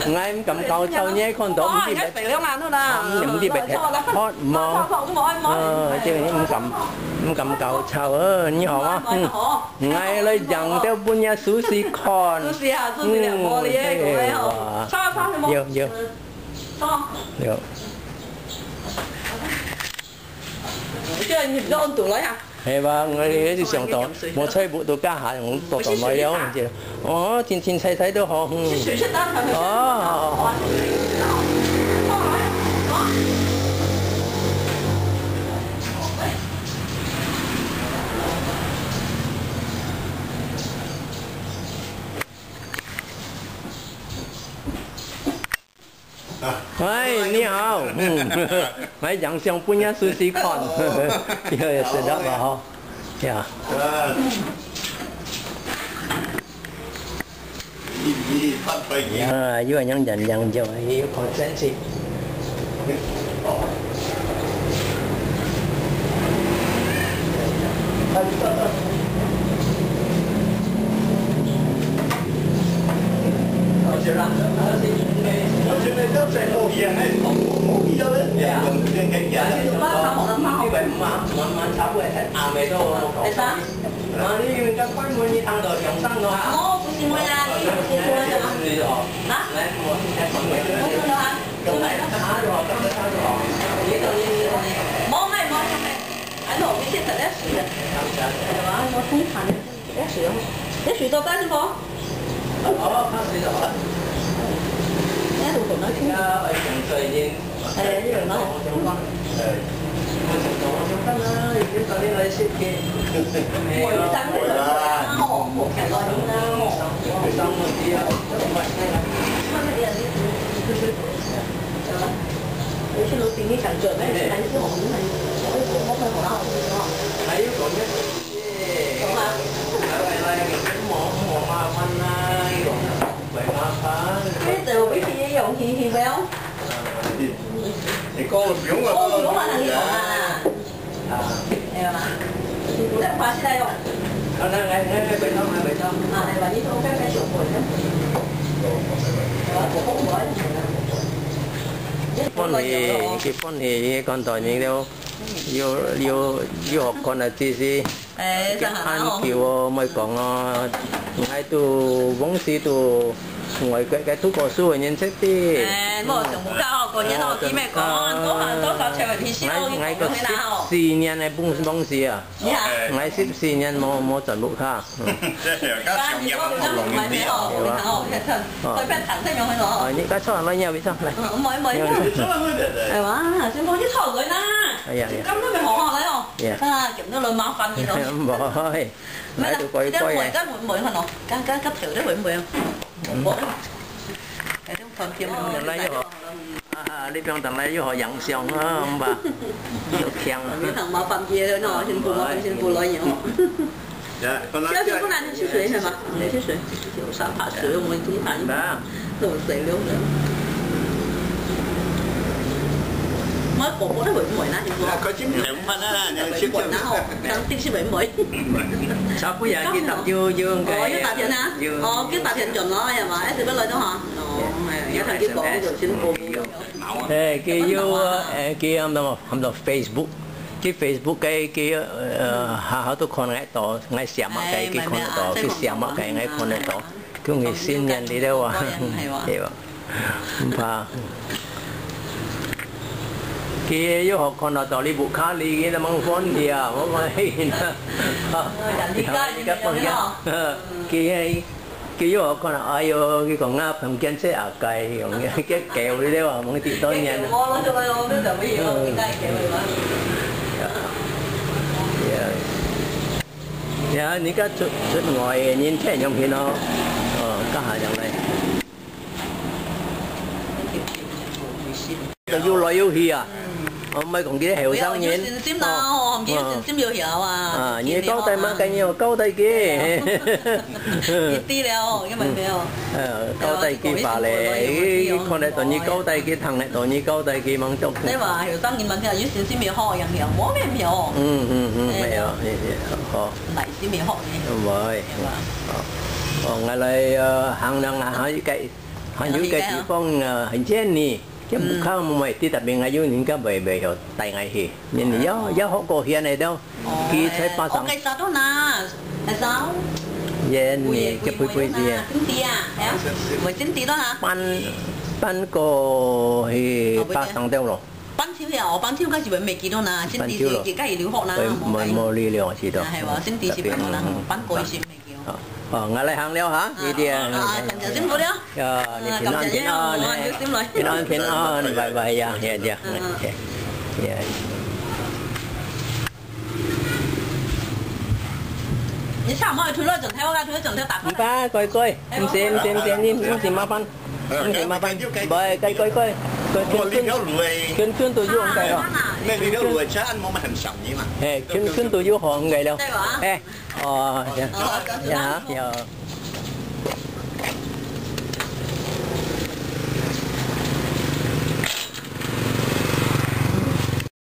ngay cầm cầu sau nhé con tổ không biết phải không ăn thôi là không biết bệt hot mò chứ không cầm cầu chào như họ ngay lấy dòng theo buôn nhà sushi con nhiều nhiều nhiều chưa nhịp rôn tủ lấy à hay và người đi xong tổ một chơi bộ tổ cá hải cũng tổ tổ nói đâu chứ chín chín thấy đâu họ hey, ni hao. Mấy dặn xong punya sushi con. Giờ sẽ đó vào. Yeah. Dưới nhân dần cho hiểu consent gì. Thì cô là biểu mà cô biểu là thằng gì à đã qua đây không ngay bên đó này là như cái chỗ của cái con thì con tỏi những đâu yêu học con là gì cái ăn kiểu mấy con ngay từ vốn si từ ngoài cái thuốc bổ sung nhân chất đi một trong một cao còn nhân họ chỉ mẹ con tốt cao chơi thì siêu ngay có 14 年này bung gì à ngay 14 年冇全部卡你cái số nói nhau biết sao này mới係嘛先講啲頭佢啦咁都咪學下嚟哦咁都兩麻煩嘢咯唔會喺度貴貴嘅 cái mũi hả nó cái thử đấy mũi không cái đó phần kia mình lấy vô đi trong tầng lấy vô họ dặn xong á ông bà vô khen cái thằng mà phần kia thôi nó xin phụ lợi nhiều cái thứ này thì suy係嘛你suy kiểu sao thả水我們中產都死了mới bộ nó bị mũi nát có chín điểm mà nó là chiếc quần áo đang tin sẽ bị mũi sao bây giờ cái tập dương cái cái tập hiện hả cái tập hiện chuẩn nó là mà thì bắt lời đó hả cái thằng cái bộ rồi xin phụ cái yêu cái không đâu Facebook cái Facebook cái họ tôi còn ngay tổ ngay xem cái con tổ cái xem cái ngay con tổ cái người xin nhận đi đâu à hiểu và kia yêu học con tổ đi buộc khá đi cái là mong phone gì à không phải cái con kia cái yêu học con ai yêu cái con ngáp thằng chân sẽ ở cày cái kẹo đi đâu à mong chị tôi nhận dạ những cái xuất ngoài nhìn thấy trong khi nó có hai dạng này yêu loại yêu hi à mấy con kia hiểu sao nhìn tím đâu không chỉ tím yêu hiểu à như câu tay má cái nhiều câu tay kia tí đâu cái mình hiểu câu tay kia và lại con này toàn như câu tay kia thằng này toàn như câu tay kia mang chốc thế mà hiểu sao nhìn mình là dưới tím yêu họ hiểu bố em hiểu hiểu lại tím yêu họ rồi ngày này hàng năng hỏi cái 還有個地方很正呢，即唔靠唔係啲特別係要人家未有大藝戲，人有好過現嚟都，佢才巴上。 cái sao đó nè, là sao? Dạ nè, cái bụi bụi gì à? Tính tì à, em? Với tính tì đó hả? Bán có thì ba thằng đâu rồi. Bán thiếu hiểu, bán thiếu cái gì vậy mày kia đó nè, tính tì gì cái gì liễu họ nè. Mua li liễu gì đó. Hay vậy, tính tì gì vậy nè, bán coi gì mày kia. Ngay lại hàng liễu hả? Đi đi. Xin vô đó. Nè phiền ơn phiền ơn vậy dạ dạ dạ. Dạ. Như sao mà thứ lôi chuẩn theo tạp ba coi em xem mà phân mà phân bởi cái coi chuyên tôi vô cái rồi nên đi đâu rồi chứ anh mong mà hình sòng vậy mà chuyên tôi vô họ ngày đâu dạ dạ